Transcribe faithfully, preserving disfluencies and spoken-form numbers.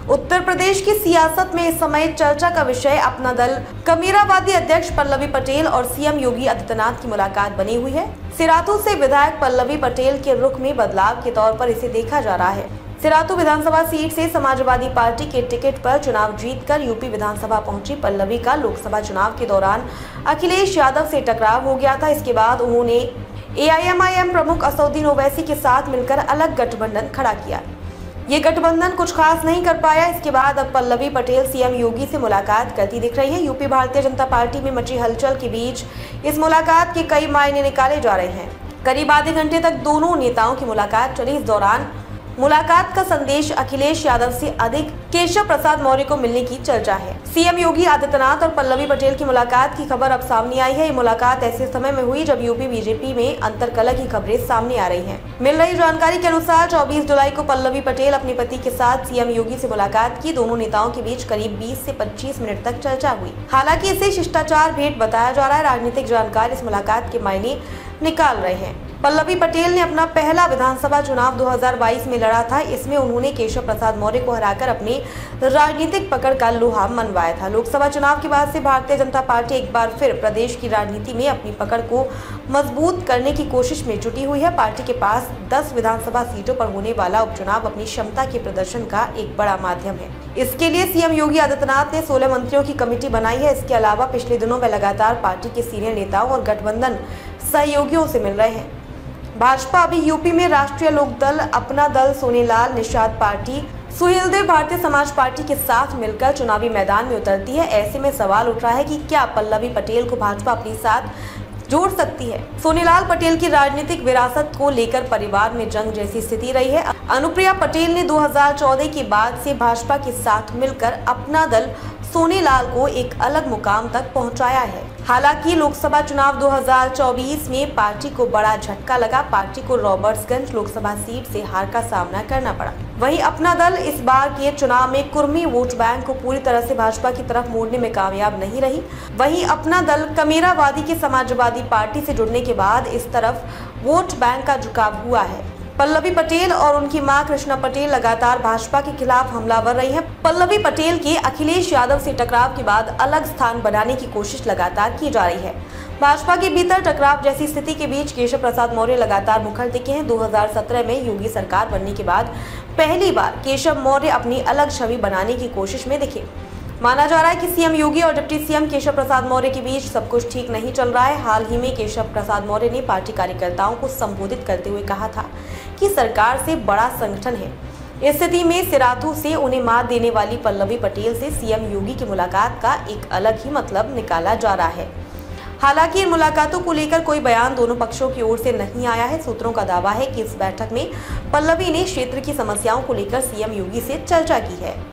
उत्तर प्रदेश की सियासत में इस समय चर्चा का विषय अपना दल कमेरावादी अध्यक्ष पल्लवी पटेल और सीएम योगी आदित्यनाथ की मुलाकात बनी हुई है। सिराथू से विधायक पल्लवी पटेल के रुख में बदलाव के तौर पर इसे देखा जा रहा है। सिराथू विधानसभा सीट से समाजवादी पार्टी के टिकट पर चुनाव जीतकर यूपी विधानसभा पहुंची पल्लवी का लोकसभा चुनाव के दौरान अखिलेश यादव से टकराव हो गया था। इसके बाद उन्होंने ए आई एम आई एम प्रमुख असदुद्दीन ओवैसी के साथ मिलकर अलग गठबंधन खड़ा किया। ये गठबंधन कुछ खास नहीं कर पाया। इसके बाद अब पल्लवी पटेल सीएम योगी से मुलाकात करती दिख रही है। यूपी भारतीय जनता पार्टी में मची हलचल के बीच इस मुलाकात के कई मायने निकाले जा रहे हैं। करीब आधे घंटे तक दोनों नेताओं की मुलाकात चली। इस दौरान मुलाकात का संदेश अखिलेश यादव से अधिक केशव प्रसाद मौर्य को मिलने की चर्चा है। सीएम योगी आदित्यनाथ और पल्लवी पटेल की मुलाकात की खबर अब सामने आई है। ये मुलाकात ऐसे समय में हुई जब यूपी बीजेपी में अंतरकलह की खबरें सामने आ रही हैं। मिल रही जानकारी के अनुसार चौबीस जुलाई को पल्लवी पटेल अपने पति के साथ सीएम योगी से मुलाकात की। दोनों नेताओं के बीच करीब बीस से पच्चीस मिनट तक चर्चा हुई। हालांकि इसे शिष्टाचार भेंट बताया जा रहा है। राजनीतिक जानकार इस मुलाकात के मायने निकाल रहे हैं। पल्लवी पटेल ने अपना पहला विधानसभा चुनाव दो हज़ार बाईस में लड़ा था। इसमें उन्होंने केशव प्रसाद मौर्य को हराकर अपनी राजनीतिक पकड़ का लोहा मनवाया था। लोकसभा चुनाव के बाद से भारतीय जनता पार्टी एक बार फिर प्रदेश की राजनीति में अपनी पकड़ को मजबूत करने की कोशिश में जुटी हुई है। पार्टी के पास दस विधानसभा सीटों पर होने वाला उपचुनाव अपनी क्षमता के प्रदर्शन का एक बड़ा माध्यम है। इसके लिए सीएम योगी आदित्यनाथ ने सोलह मंत्रियों की कमेटी बनाई है। इसके अलावा पिछले दिनों में लगातार पार्टी के सीनियर नेताओं और गठबंधन सहयोगियों से मिल रहे हैं। भाजपा अभी यूपी में राष्ट्रीय लोकदल, अपना दल, सोनेलाल निषाद पार्टी, सुहेलदेव भारतीय समाज पार्टी के साथ मिलकर चुनावी मैदान में उतरती है। ऐसे में सवाल उठ रहा है कि क्या पल्लवी पटेल को भाजपा अपने साथ जोड़ सकती है। सोनेलाल पटेल की राजनीतिक विरासत को लेकर परिवार में जंग जैसी स्थिति रही है। अनुप्रिया पटेल ने दो हज़ार चौदह के बाद से भाजपा के साथ मिलकर अपना दल सोनेलाल को एक अलग मुकाम तक पहुंचाया है। हालांकि लोकसभा चुनाव दो हज़ार चौबीस में पार्टी को बड़ा झटका लगा। पार्टी को रॉबर्ट्सगंज लोकसभा सीट से हार का सामना करना पड़ा। वहीं अपना दल इस बार के चुनाव में कुर्मी वोट बैंक को पूरी तरह से भाजपा की तरफ मोड़ने में कामयाब नहीं रही। वहीं अपना दल कमेरावादी के समाजवादी पार्टी से जुड़ने के बाद इस तरफ वोट बैंक का झुकाव हुआ है। पल्लवी पटेल और उनकी मां कृष्णा पटेल लगातार भाजपा के खिलाफ हमलावर रही हैं। पल्लवी पटेल के अखिलेश यादव से टकराव के बाद अलग स्थान बनाने की कोशिश लगातार की जा रही है। भाजपा के भीतर टकराव जैसी स्थिति के बीच केशव प्रसाद मौर्य लगातार मुखर दिखे हैं। दो हज़ार सत्रह में योगी सरकार बनने के बाद पहली बार केशव मौर्य अपनी अलग छवि बनाने की कोशिश में दिखे। माना जा रहा है कि सीएम योगी और डिप्टी सीएम केशव प्रसाद मौर्य के बीच सब कुछ ठीक नहीं चल रहा है। हाल ही में केशव प्रसाद मौर्य ने पार्टी कार्यकर्ताओं को संबोधित करते हुए कहा था कि सरकार से बड़ा संगठन है। इस स्थिति में सिराथू से उन्हें मात देने वाली पल्लवी पटेल से सीएम योगी की मुलाकात का एक अलग ही मतलब निकाला जा रहा है। हालांकि इन मुलाकातों को लेकर कोई बयान दोनों पक्षों की ओर से नहीं आया है। सूत्रों का दावा है कि इस बैठक में पल्लवी ने क्षेत्र की समस्याओं को लेकर सीएम योगी से चर्चा की है।